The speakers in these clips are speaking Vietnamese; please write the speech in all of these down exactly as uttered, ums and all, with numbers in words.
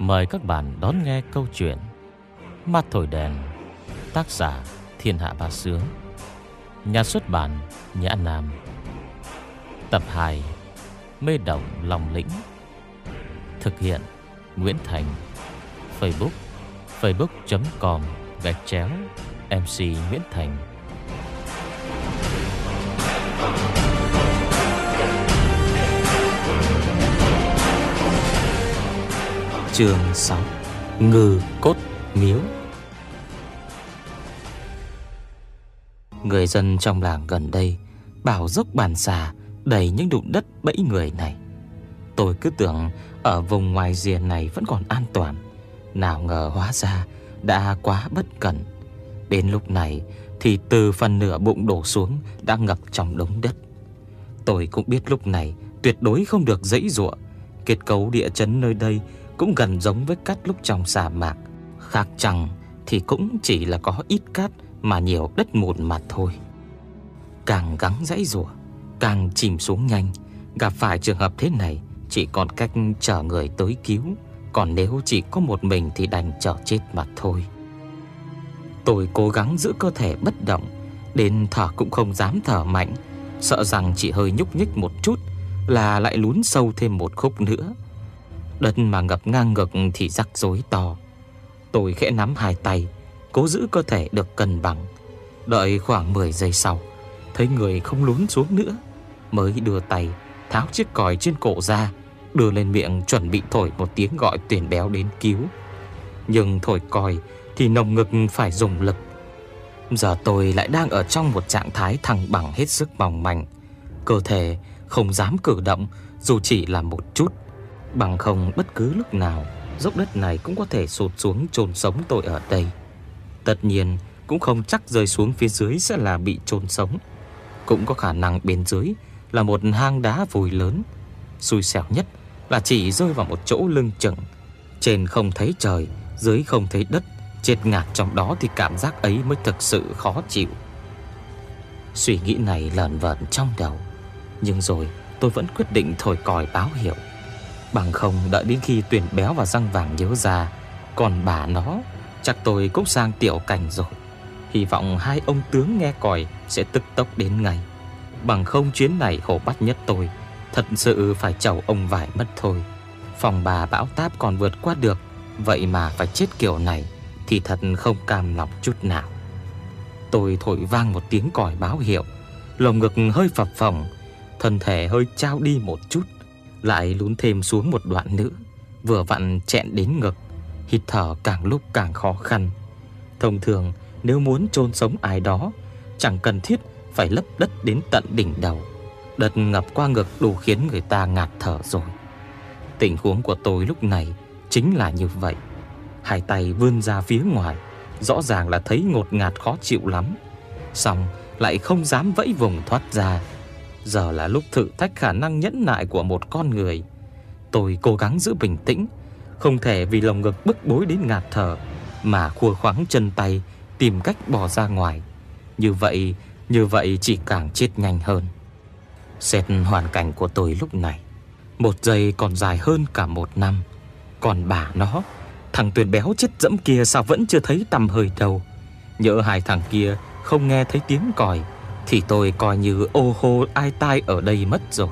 Mời các bạn đón nghe câu chuyện Mắt thổi đèn, tác giả Thiên Hạ Bá Sướng, nhà xuất bản Nhã Nam. Tập hai, Mê động lòng lĩnh. Thực hiện Nguyễn Thành. Facebook facebook.com gạch chéo MC Nguyễn Thành. Chương sáu, Ngư Cốt Miếu. Người dân trong làng gần đây bảo dốc Bàn Xà đầy những đụn đất bẫy người này. Tôi cứ tưởng ở vùng ngoài rìa này vẫn còn an toàn, nào ngờ hóa ra đã quá bất cẩn. Đến lúc này thì từ phần nửa bụng đổ xuống đã ngập trong đống đất. Tôi cũng biết lúc này tuyệt đối không được giãy giụa. Kết cấu địa chấn nơi đây cũng gần giống với cát lúc trong sa mạc. Khác chăng thì cũng chỉ là có ít cát mà nhiều đất mùn mà thôi. Càng gắng giãy giụa, càng chìm xuống nhanh. Gặp phải trường hợp thế này chỉ còn cách chờ người tới cứu. Còn nếu chỉ có một mình thì đành chờ chết mà thôi. Tôi cố gắng giữ cơ thể bất động, đến thở cũng không dám thở mạnh, sợ rằng chỉ hơi nhúc nhích một chút là lại lún sâu thêm một khúc nữa. Đất mà ngập ngang ngực thì rắc rối to. Tôi khẽ nắm hai tay, cố giữ cơ thể được cân bằng. Đợi khoảng mười giây sau, thấy người không lún xuống nữa, mới đưa tay tháo chiếc còi trên cổ ra, đưa lên miệng chuẩn bị thổi một tiếng gọi Tuyển Béo đến cứu. Nhưng thổi còi thì nồng ngực phải dùng lực. Giờ tôi lại đang ở trong một trạng thái thăng bằng hết sức mỏng manh, cơ thể không dám cử động dù chỉ là một chút. Bằng không bất cứ lúc nào dốc đất này cũng có thể sụt xuống chôn sống tôi ở đây. Tất nhiên cũng không chắc rơi xuống phía dưới sẽ là bị chôn sống. Cũng có khả năng bên dưới là một hang đá vùi lớn. Xui xẻo nhất là chỉ rơi vào một chỗ lưng chừng. Trên không thấy trời, dưới không thấy đất, chết ngạt trong đó thì cảm giác ấy mới thực sự khó chịu. Suy nghĩ này lởn vởn trong đầu, nhưng rồi tôi vẫn quyết định thổi còi báo hiệu. Bằng không đợi đến khi Tuyển Béo và Răng Vàng nhớ ra còn bà nó, chắc tôi cũng sang tiểu cảnh rồi. Hy vọng hai ông tướng nghe còi sẽ tức tốc đến ngay. Bằng không chuyến này khổ bắt nhất tôi thật sự phải chầu ông vải mất thôi. Phòng bà bão táp còn vượt qua được, vậy mà phải chết kiểu này thì thật không cam lòng chút nào. Tôi thổi vang một tiếng còi báo hiệu, lồng ngực hơi phập phồng, thân thể hơi trao đi một chút, lại lún thêm xuống một đoạn nữa, vừa vặn chẹn đến ngực. Hít thở càng lúc càng khó khăn. Thông thường nếu muốn chôn sống ai đó, chẳng cần thiết phải lấp đất đến tận đỉnh đầu. Đất ngập qua ngực đủ khiến người ta ngạt thở rồi. Tình huống của tôi lúc này chính là như vậy. Hai tay vươn ra phía ngoài, rõ ràng là thấy ngột ngạt khó chịu lắm, xong lại không dám vẫy vùng thoát ra. Giờ là lúc thử thách khả năng nhẫn nại của một con người. Tôi cố gắng giữ bình tĩnh, không thể vì lồng ngực bức bối đến ngạt thở mà khua khoắng chân tay tìm cách bỏ ra ngoài. Như vậy, như vậy chỉ càng chết nhanh hơn. Xét hoàn cảnh của tôi lúc này, một giây còn dài hơn cả một năm. Còn bà nó, thằng Tuyển Béo chết dẫm kia sao vẫn chưa thấy tăm hơi đâu. Nhỡ hai thằng kia không nghe thấy tiếng còi thì tôi coi như ô hô ai tai ở đây mất rồi.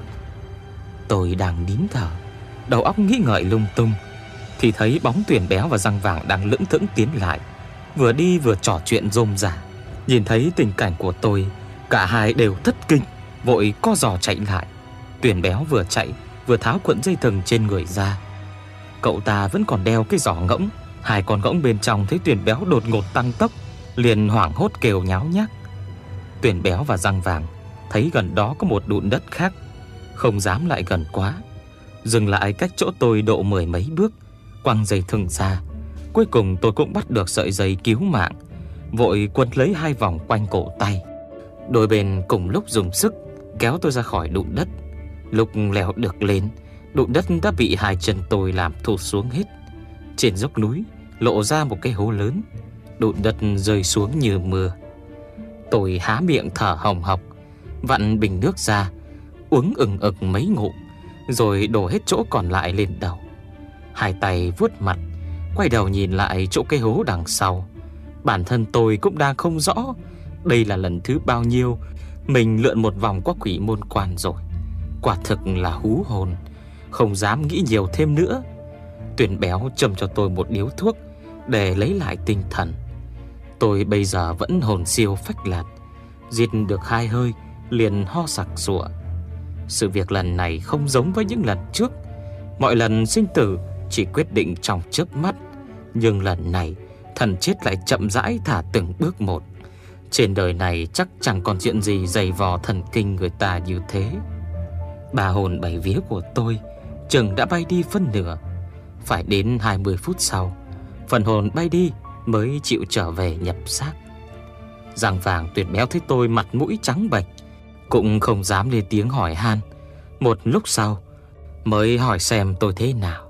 Tôi đang nín thở, đầu óc nghĩ ngợi lung tung, thì thấy bóng Tuyển Béo và Răng Vàng đang lững thững tiến lại, vừa đi vừa trò chuyện rôm rả. Nhìn thấy tình cảnh của tôi, cả hai đều thất kinh, vội co giò chạy lại. Tuyển Béo vừa chạy vừa tháo cuộn dây thừng trên người ra. Cậu ta vẫn còn đeo cái giỏ ngỗng. Hai con ngỗng bên trong thấy Tuyển Béo đột ngột tăng tốc, liền hoảng hốt kêu nháo nhác. Tuyển Béo và Răng Vàng thấy gần đó có một đụn đất khác, không dám lại gần quá, dừng lại cách chỗ tôi độ mười mấy bước, quăng dây thừng ra. Cuối cùng tôi cũng bắt được sợi dây cứu mạng, vội quấn lấy hai vòng quanh cổ tay. Đôi bên cùng lúc dùng sức kéo tôi ra khỏi đụn đất. Lúc leo được lên, đụn đất đã bị hai chân tôi làm thụt xuống hết. Trên dốc núi lộ ra một cái hố lớn, đụn đất rơi xuống như mưa. Tôi há miệng thở hồng hộc, vặn bình nước ra, uống ừng ực mấy ngụm, rồi đổ hết chỗ còn lại lên đầu. hai tay vuốt mặt, quay đầu nhìn lại chỗ cái hố đằng sau. Bản thân tôi cũng đang không rõ đây là lần thứ bao nhiêu mình lượn một vòng qua quỷ môn quan rồi. Quả thực là hú hồn, không dám nghĩ nhiều thêm nữa. Tuyền béo châm cho tôi một điếu thuốc để lấy lại tinh thần. Tôi bây giờ vẫn hồn siêu phách lạc, giết được hai hơi liền ho sặc sụa. Sự việc lần này không giống với những lần trước. Mọi lần sinh tử chỉ quyết định trong chớp mắt, nhưng lần này thần chết lại chậm rãi thả từng bước một. Trên đời này chắc chẳng còn chuyện gì dày vò thần kinh người ta như thế. Ba hồn bảy vía của tôi chừng đã bay đi phân nửa. Phải đến hai mươi phút sau, phần hồn bay đi mới chịu trở về nhập xác. Giang Vàng Tuyệt béo thấy tôi mặt mũi trắng bệch, cũng không dám lên tiếng hỏi han. Một lúc sau mới hỏi xem tôi thế nào.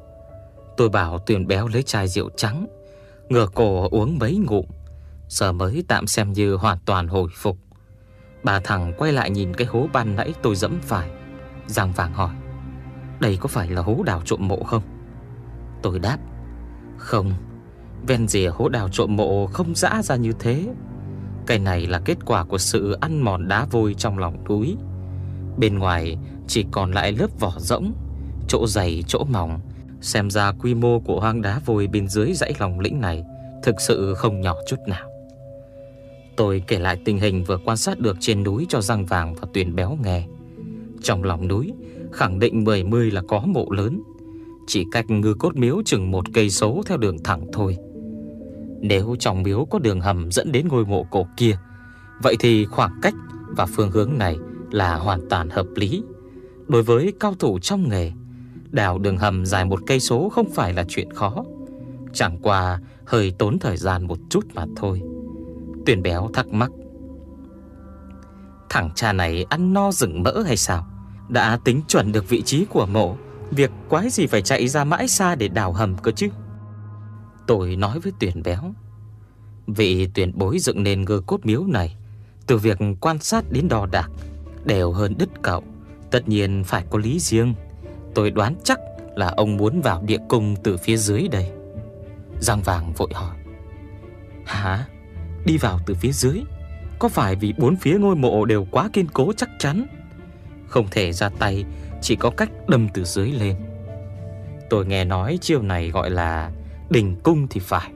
Tôi bảo Tuyền béo lấy chai rượu trắng, ngửa cổ uống mấy ngụm, giờ mới tạm xem như hoàn toàn hồi phục. Bà thằng quay lại nhìn cái hố ban nãy tôi dẫm phải. Giang Vàng hỏi: đây có phải là hố đào trộm mộ không? Tôi đáp: không, ven rìa hố đào trộm mộ không giã ra như thế. Cái này là kết quả của sự ăn mòn đá vôi trong lòng núi. Bên ngoài chỉ còn lại lớp vỏ rỗng, chỗ dày chỗ mỏng. Xem ra quy mô của hang đá vôi bên dưới dãy lòng lĩnh này thực sự không nhỏ chút nào. Tôi kể lại tình hình vừa quan sát được trên núi cho Giang Vàng và Tuyền béo nghe. Trong lòng núi khẳng định mười mươi là có mộ lớn, chỉ cách Ngư Cốt Miếu chừng một cây số theo đường thẳng thôi. Nếu trong miếu có đường hầm dẫn đến ngôi mộ cổ kia, vậy thì khoảng cách và phương hướng này là hoàn toàn hợp lý. Đối với cao thủ trong nghề, đào đường hầm dài một cây số không phải là chuyện khó, chẳng qua hơi tốn thời gian một chút mà thôi. Tuyền béo thắc mắc: thằng cha này ăn no rừng mỡ hay sao? Đã tính chuẩn được vị trí của mộ, việc quái gì phải chạy ra mãi xa để đào hầm cơ chứ? Tôi nói với Tuyền béo: vị tuyển bối dựng nên Ngư Cốt Miếu này, từ việc quan sát đến đo đạc đều hơn đứt cậu, tất nhiên phải có lý riêng. Tôi đoán chắc là ông muốn vào địa cung từ phía dưới đây. Giang Vàng vội hỏi: hả? Đi vào từ phía dưới? Có phải vì bốn phía ngôi mộ đều quá kiên cố chắc chắn, không thể ra tay, chỉ có cách đâm từ dưới lên? Tôi nghe nói chiêu này gọi là đình cung thì phải.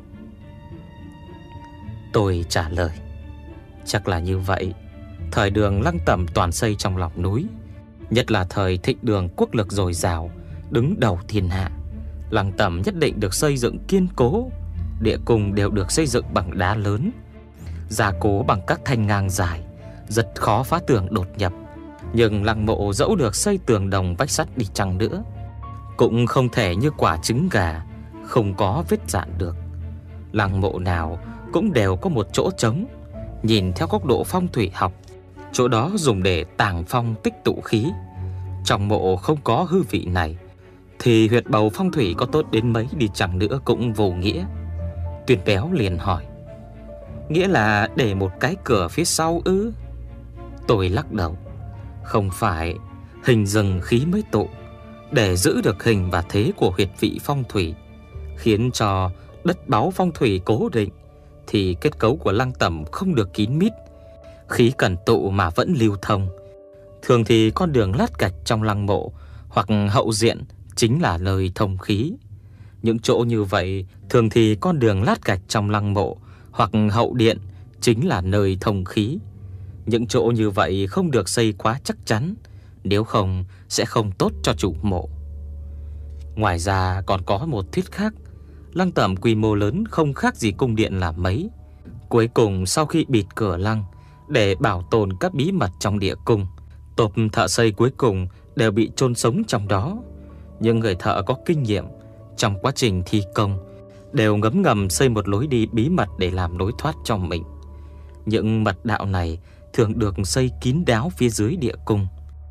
Tôi trả lời: chắc là như vậy. Thời Đường Lăng Tẩm toàn xây trong lòng núi, nhất là thời Thịnh Đường quốc lực dồi dào, đứng đầu thiên hạ. Lăng Tẩm nhất định được xây dựng kiên cố. Địa cung đều được xây dựng bằng đá lớn, gia cố bằng các thanh ngang dài, rất khó phá tường đột nhập. Nhưng lăng mộ dẫu được xây tường đồng vách sắt đi chăng nữa, cũng không thể như quả trứng gà không có vết dạn được. Lăng mộ nào cũng đều có một chỗ trống. Nhìn theo góc độ phong thủy học, chỗ đó dùng để tàng phong tích tụ khí. Trong mộ không có hư vị này thì huyệt bầu phong thủy có tốt đến mấy đi chăng nữa cũng vô nghĩa. Tuyền béo liền hỏi: nghĩa là để một cái cửa phía sau ư? Tôi lắc đầu: không phải, hình dừng khí mới tụ. Để giữ được hình và thế của huyệt vị phong thủy, khiến cho đất báu phong thủy cố định, thì kết cấu của lăng tẩm không được kín mít, khí cần tụ mà vẫn lưu thông. Thường thì con đường lát gạch trong lăng mộ hoặc hậu diện chính là nơi thông khí. Những chỗ như vậy, thường thì con đường lát gạch trong lăng mộ hoặc hậu điện chính là nơi thông khí. Những chỗ như vậy không được xây quá chắc chắn, nếu không sẽ không tốt cho chủ mộ. Ngoài ra còn có một thuyết khác. Lăng tẩm quy mô lớn không khác gì cung điện là mấy. Cuối cùng sau khi bịt cửa lăng để bảo tồn các bí mật trong địa cung, tốp thợ xây cuối cùng đều bị chôn sống trong đó. Nhưng người thợ có kinh nghiệm trong quá trình thi công đều ngấm ngầm xây một lối đi bí mật để làm lối thoát cho mình. Những mật đạo này thường được xây kín đáo phía dưới địa cung.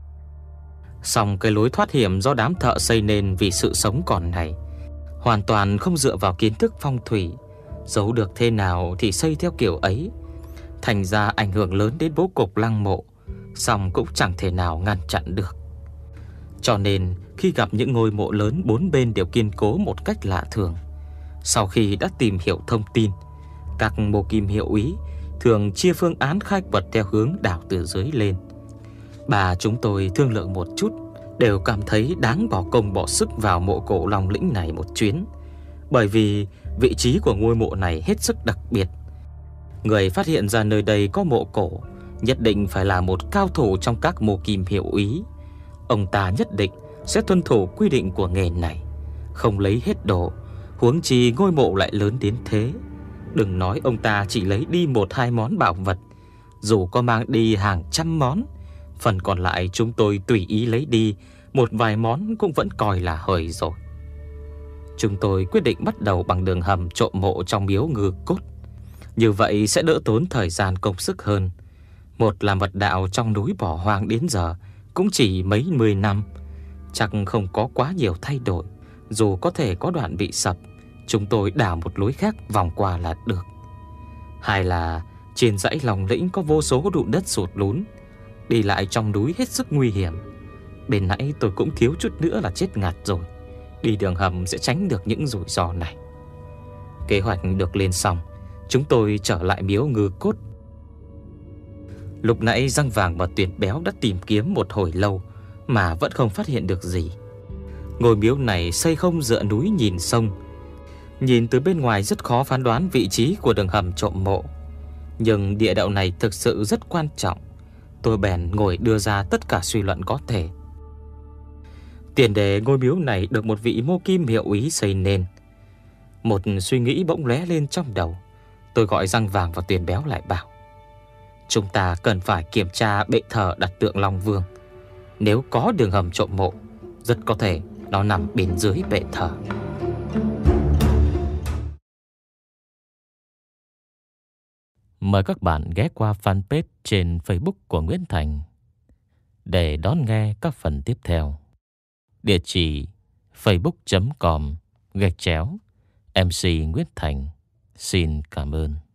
Song cái lối thoát hiểm do đám thợ xây nên vì sự sống còn này, hoàn toàn không dựa vào kiến thức phong thủy. Giấu được thế nào thì xây theo kiểu ấy, thành ra ảnh hưởng lớn đến bố cục lăng mộ, song cũng chẳng thể nào ngăn chặn được. Cho nên khi gặp những ngôi mộ lớn bốn bên đều kiên cố một cách lạ thường. Sau khi đã tìm hiểu thông tin, các mô kim hiệu úy thường chia phương án khai quật theo hướng đào từ dưới lên. Bà chúng tôi thương lượng một chút, đều cảm thấy đáng bỏ công bỏ sức vào mộ cổ Long Lĩnh này một chuyến, bởi vì vị trí của ngôi mộ này hết sức đặc biệt. Người phát hiện ra nơi đây có mộ cổ nhất định phải là một cao thủ trong các mô kim hiệu úy. Ông ta nhất định sẽ tuân thủ quy định của nghề này, không lấy hết đồ, huống chi ngôi mộ lại lớn đến thế. Đừng nói ông ta chỉ lấy đi một hai món bảo vật, dù có mang đi hàng trăm món, phần còn lại chúng tôi tùy ý lấy đi một vài món cũng vẫn coi là hời rồi. Chúng tôi quyết định bắt đầu bằng đường hầm trộm mộ trong miếu Ngư Cốt. Như vậy sẽ đỡ tốn thời gian công sức hơn. Một là mật đạo trong núi bỏ hoang đến giờ cũng chỉ mấy mươi năm, chắc không có quá nhiều thay đổi. Dù có thể có đoạn bị sập, chúng tôi đào một lối khác vòng qua là được. Hai là trên dãy Long Lĩnh có vô số đụn đất sụt lún, đi lại trong núi hết sức nguy hiểm. Bên nãy tôi cũng thiếu chút nữa là chết ngạt rồi. Đi đường hầm sẽ tránh được những rủi ro này. Kế hoạch được lên xong, chúng tôi trở lại miếu Ngư Cốt. Lúc nãy Răng Vàng và Tuyền Béo đã tìm kiếm một hồi lâu mà vẫn không phát hiện được gì. Ngôi miếu này xây không dựa núi nhìn sông, nhìn từ bên ngoài rất khó phán đoán vị trí của đường hầm trộm mộ. Nhưng địa đạo này thực sự rất quan trọng. Tôi bèn ngồi đưa ra tất cả suy luận có thể. Tiền đề ngôi miếu này được một vị mô kim hiệu úy xây nên. Một suy nghĩ bỗng lóe lên trong đầu. Tôi gọi Răng Vàng và Tuyền Béo lại bảo: chúng ta cần phải kiểm tra bệ thờ đặt tượng Long Vương. Nếu có đường hầm trộm mộ, rất có thể nó nằm bên dưới bệ thờ. Mời các bạn ghé qua fanpage trên Facebook của Nguyễn Thành để đón nghe các phần tiếp theo. Địa chỉ facebook chấm com gạch chéo em xê Nguyễn Thành. Xin cảm ơn.